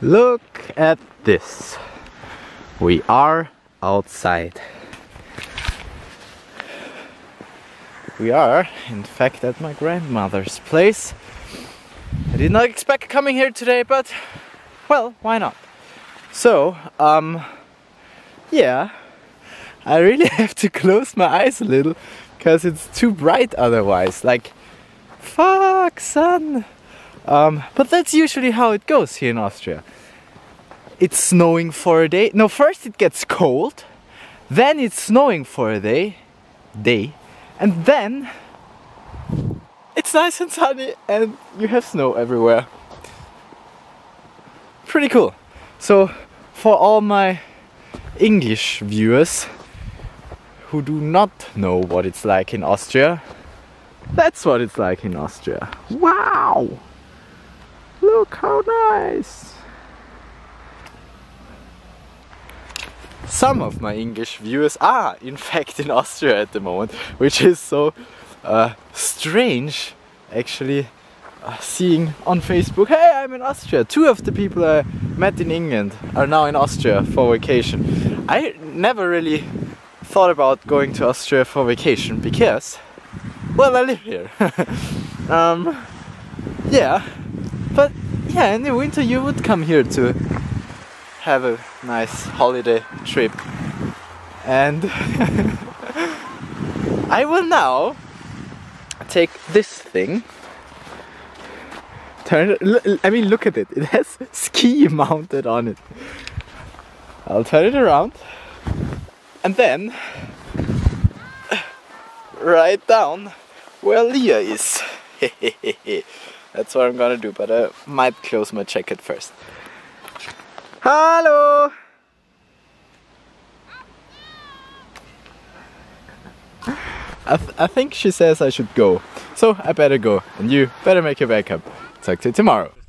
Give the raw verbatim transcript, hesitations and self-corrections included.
Look at this. We are outside. We are, in fact, at my grandmother's place. I did not expect coming here today, but, well, why not? So, um, yeah, I really have to close my eyes a little, because it's too bright otherwise. Like, fuck, sun! Um, but that's usually how it goes here in Austria. It's snowing for a day. No, first it gets cold, then it's snowing for a day, day, and then it's nice and sunny and you have snow everywhere. Pretty cool. So for all my English viewers who do not know what it's like in Austria, that's what it's like in Austria. Wow! Look how nice! Some of my English viewers are in fact in Austria at the moment, which is so uh, strange actually uh, seeing on Facebook, hey, I'm in Austria. Two of the people I met in England are now in Austria for vacation. I never really thought about going to Austria for vacation because, well, I live here. um, yeah, but yeah, in the winter you would come here to have a nice holiday trip. And I will now take this thing, turn it, I mean look at it, it has ski mounted on it. I'll turn it around and then write down where Leah is. That's what I'm gonna do, but I might close my jacket first. Hello! I, th I think she says I should go, so I better go, and you better make your backup. Talk to you tomorrow.